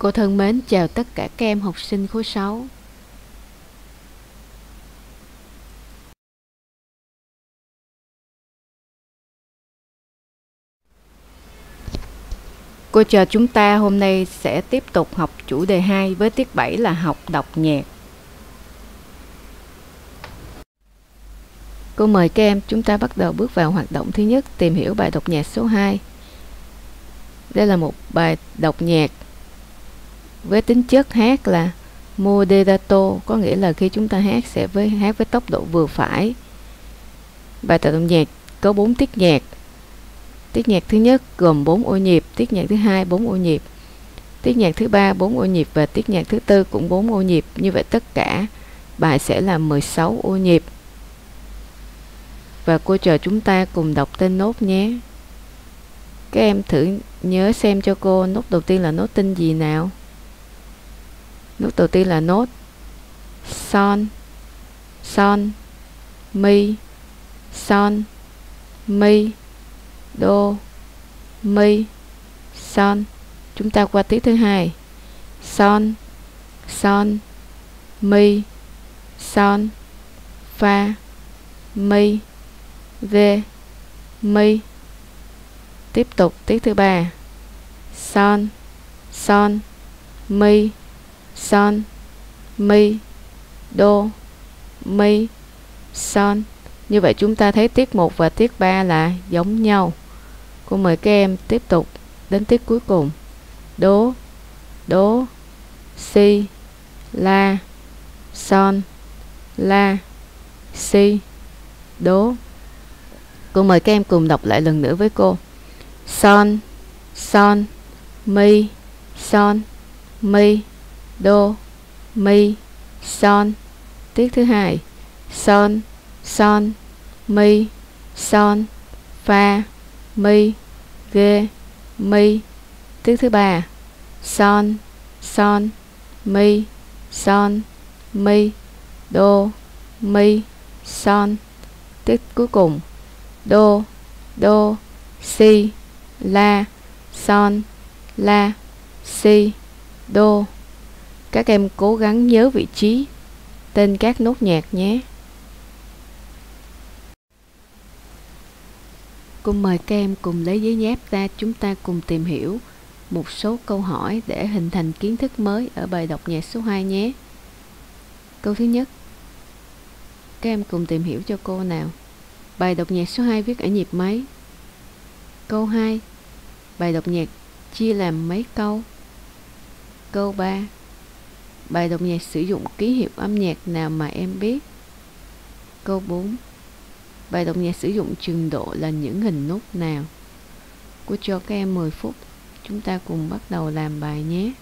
Cô thân mến chào tất cả các em học sinh khối 6. Cô trò chúng ta hôm nay sẽ tiếp tục học chủ đề 2 với tiết 7 là học đọc nhạc. Cô mời các em chúng ta bắt đầu bước vào hoạt động thứ nhất, tìm hiểu bài đọc nhạc số 2. Đây là một bài đọc nhạc với tính chất hát là moderato, có nghĩa là khi chúng ta hát sẽ hát với tốc độ vừa phải. Bài tập nhạc có 4 tiết nhạc. Tiết nhạc thứ nhất gồm 4 ô nhịp, tiết nhạc thứ hai 4 ô nhịp, tiết nhạc thứ ba 4 ô nhịp và tiết nhạc thứ tư cũng 4 ô nhịp. Như vậy tất cả bài sẽ là 16 ô nhịp. Và cô trò chúng ta cùng đọc tên nốt nhé. Các em thử nhớ xem cho cô nốt đầu tiên là nốt tên gì nào. Nốt đầu tiên là nốt son, son, mi, son, mi, đô, mi, son. Chúng ta qua tiết thứ hai. Son, son, mi, son, fa, mi, rê, mi. Tiếp tục tiết thứ ba. Son, son, mi, son, mi, đô, mi, son. Như vậy chúng ta thấy tiết 1 và tiết 3 là giống nhau. Cô mời các em tiếp tục đến tiết cuối cùng. Đố, đố, si, la, son, la, si, đố. Cô mời các em cùng đọc lại lần nữa với cô. Son, son, mi, son, mi, đô, mi, son. Tiết thứ hai. Son, son, mi, son, fa, mi, rê, mi. Tiết thứ ba. Son, son, mi, son, mi, đô, mi, son. Tiết cuối cùng. Đô, đô, si, la, son, la, si, đô. Các em cố gắng nhớ vị trí tên các nốt nhạc nhé. Cô mời các em cùng lấy giấy nháp ra, chúng ta cùng tìm hiểu một số câu hỏi để hình thành kiến thức mới ở bài đọc nhạc số 2 nhé. Câu thứ nhất, các em cùng tìm hiểu cho cô nào. Bài đọc nhạc số 2 viết ở nhịp mấy? Câu 2, bài đọc nhạc chia làm mấy câu? Câu 3, bài đọc nhạc sử dụng ký hiệu âm nhạc nào mà em biết? Câu 4, bài đọc nhạc sử dụng trường độ là những hình nốt nào? Cô cho các em 10 phút, chúng ta cùng bắt đầu làm bài nhé.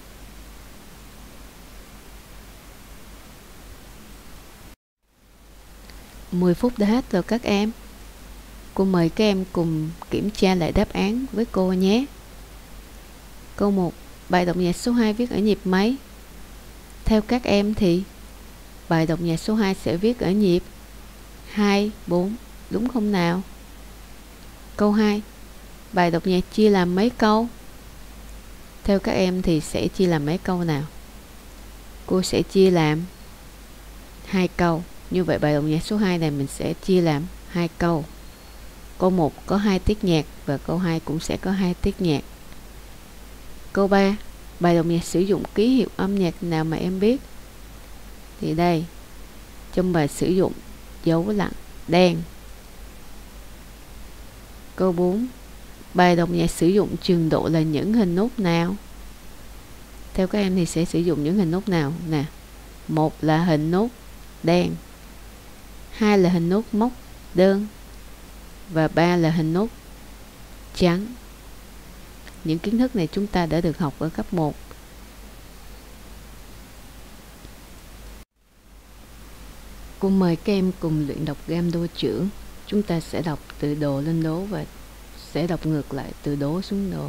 Mười phút đã hết rồi các em. Cô mời các em cùng kiểm tra lại đáp án với cô nhé. Câu 1, bài đọc nhạc số 2 viết ở nhịp mấy? Theo các em thì bài đọc nhạc số 2 sẽ viết ở nhịp 2, 4, đúng không nào? Câu 2, bài đọc nhạc chia làm mấy câu? Theo các em thì sẽ chia làm mấy câu nào? Cô sẽ chia làm 2 câu. Như vậy bài đọc nhạc số 2 này mình sẽ chia làm 2 câu. Câu 1 có 2 tiết nhạc và câu 2 cũng sẽ có 2 tiết nhạc. Câu 3, bài đọc nhạc sử dụng ký hiệu âm nhạc nào mà em biết? Thì đây, trong bài sử dụng dấu lặng đen. Câu 4, bài đọc nhạc sử dụng trường độ là những hình nốt nào? Theo các em thì sẽ sử dụng những hình nốt nào nè? 1 là hình nốt đen, 2 là hình nốt móc đơn và 3 là hình nốt trắng. Những kiến thức này chúng ta đã được học ở cấp 1. Cô mời các em cùng luyện đọc gam đô trưởng. Chúng ta sẽ đọc từ đồ lên đố và sẽ đọc ngược lại từ đố xuống đồ.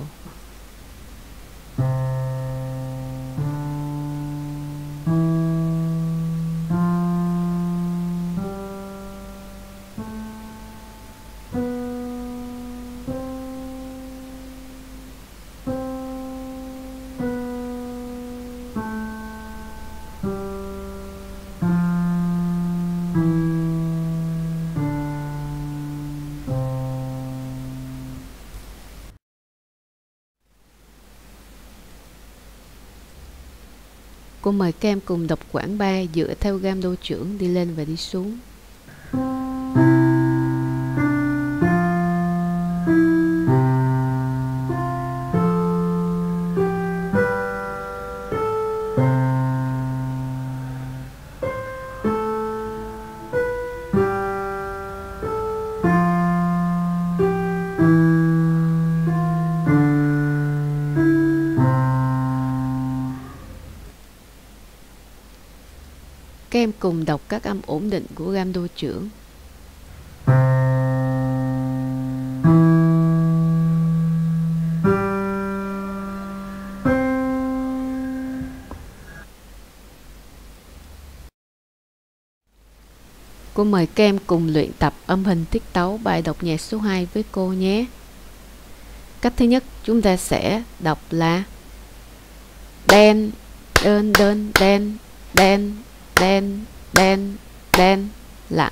Cô mời các em cùng đọc quãng 3 dựa theo gam đô trưởng đi lên và đi xuống. Các em cùng đọc các âm ổn định của gam đô trưởng. Cô mời các em cùng luyện tập âm hình tiết tấu bài đọc nhạc số 2 với cô nhé. Cách thứ nhất, chúng ta sẽ đọc là đen, đơn, đơn, đen, đen, đen, đen, đen, lặng.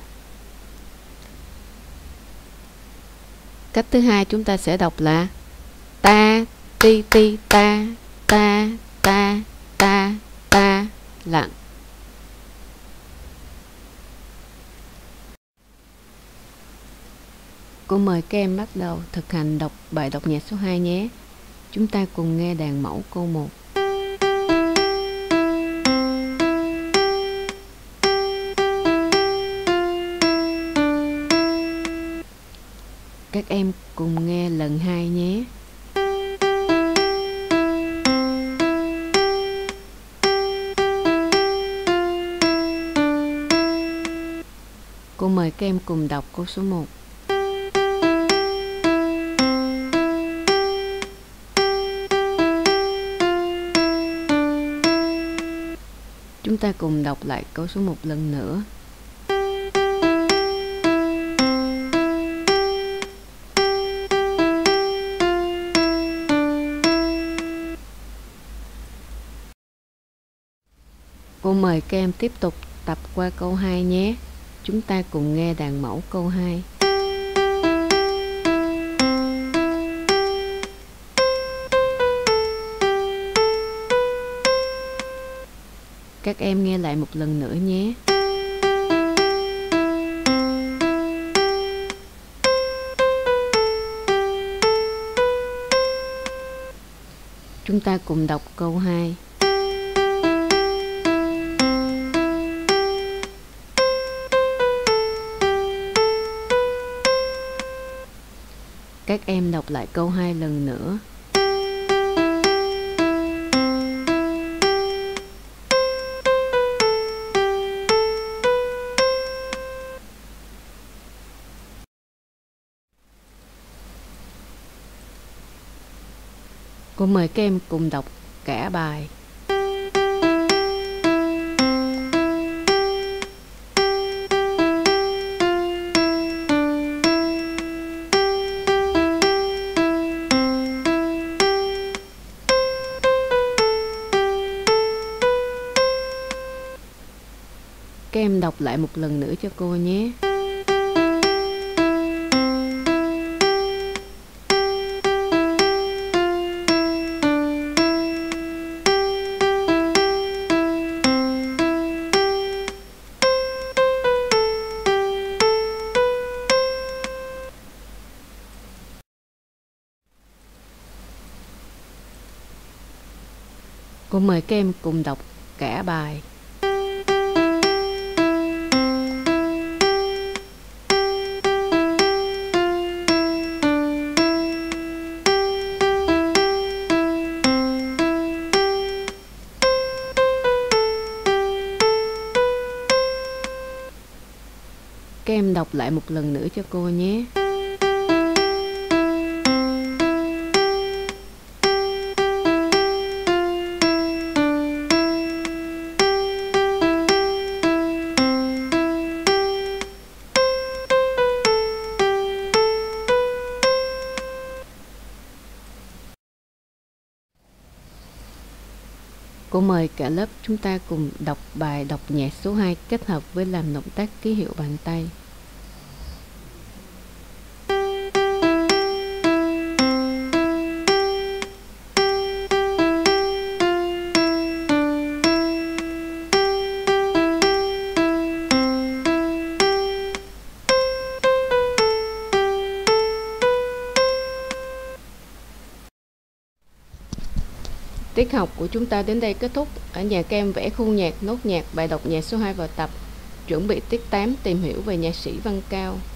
Cách thứ hai, chúng ta sẽ đọc là ta, ti, ti, ta, ta, ta, ta, ta, lặng. Cô mời các em bắt đầu thực hành đọc bài đọc nhạc số 2 nhé. Chúng ta cùng nghe đàn mẫu câu 1. Các em cùng nghe lần 2 nhé. Cô mời các em cùng đọc câu số 1. Chúng ta cùng đọc lại câu số 1 lần nữa. Cô mời các em tiếp tục tập qua câu 2 nhé. Chúng ta cùng nghe đàn mẫu câu 2. Các em nghe lại một lần nữa nhé. Chúng ta cùng đọc câu 2. Các em đọc lại câu 2 lần nữa. Cô mời các em cùng đọc cả bài. Các em đọc lại một lần nữa cho cô nhé. Cô mời các em cùng đọc cả bài. Các em đọc lại một lần nữa cho cô nhé. Cô mời cả lớp chúng ta cùng đọc bài đọc nhạc số 2 kết hợp với làm động tác ký hiệu bàn tay. Tiết học của chúng ta đến đây kết thúc. Ở nhà các em vẽ khu nhạc, nốt nhạc, bài đọc nhạc số 2 vào tập. Chuẩn bị tiết 8 tìm hiểu về nhạc sĩ Văn Cao.